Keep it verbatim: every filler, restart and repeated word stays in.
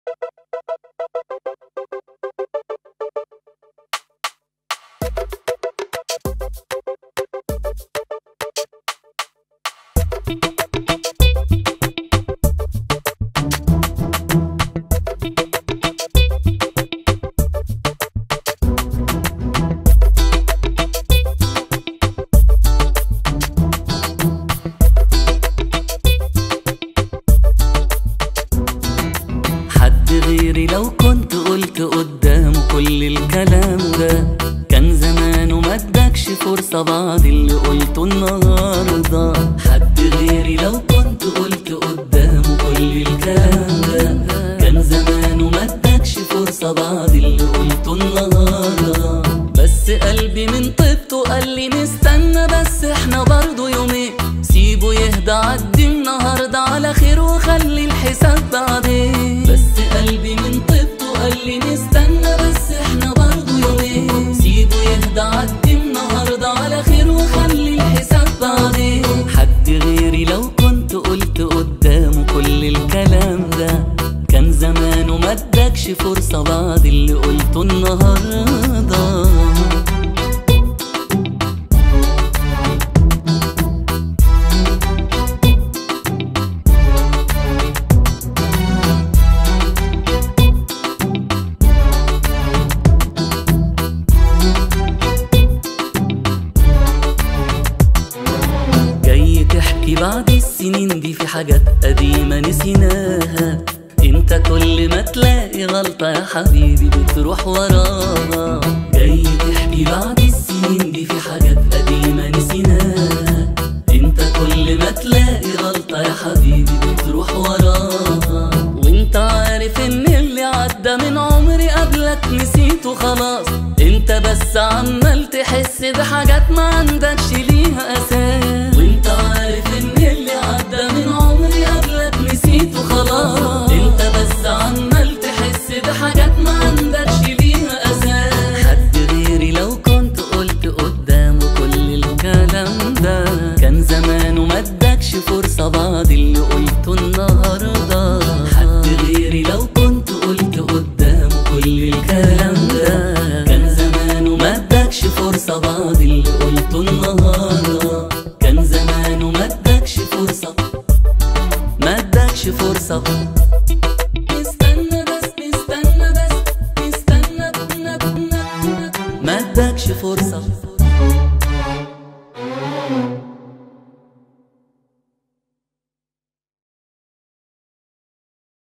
غيري لو كنت قلت قدامه كل الكلام ده كان زمانه ما ادكش فرصة بعد اللي قلته النهارده. حد غيري لو كنت قلت قدامه كل الكلام ده كان زمانه ما ادكش فرصة بعد اللي قلته النهارده. بس قلبي من طيبته قال لي نستنى بس احنا برضو يومين، سيبه يهدى عدي النهارده على خير وخلي الحساب بعدين. بس قلبي من طيبته قال لي نستنى بس احنا برضو يومين، سيبه يهدى عدي النهارده على خير وخلي الحساب بعدين. حد غيري لو كنت قلت قدامه كل الكلام ده كان زمانه ما ادكش فرصة بعد اللي قلته النهارده. تحكي بعد السنين دي في حاجات قديمة نسيناها، انت كل ما تلاقي غلطة يا حبيبي بتروح وراها. جاي تحكي بعد السنين دي في حاجات قديمة نسيناها، انت كل ما تلاقي غلطة يا حبيبي بتروح وراها. وانت عارف ان اللي عدى من عمري قبلك نسيته خلاص، انت بس عمال تحس بحاجات ما عندكش ليها اساس. وانت عارف ان اللي عدى من عمري قبلك نسيته خلاص، انت بس عمال تحس بحاجات ما عندكش ليها اساس. حد غيري لو كنت قلت قدامه كل الكلام ده كان زمانه ما ادكش فرصة بعد اللي قلته النهارده. حد غيري لو كنت قلت قدامه كل الكلام ده كان زمانه ما ادكش فرصة بعد اللي قلته النهارده. كان زمانه ما ادكش فرصة ما ادكش فرصة. نستنى بس نستنى بس نستنى ما ادكش فرصة.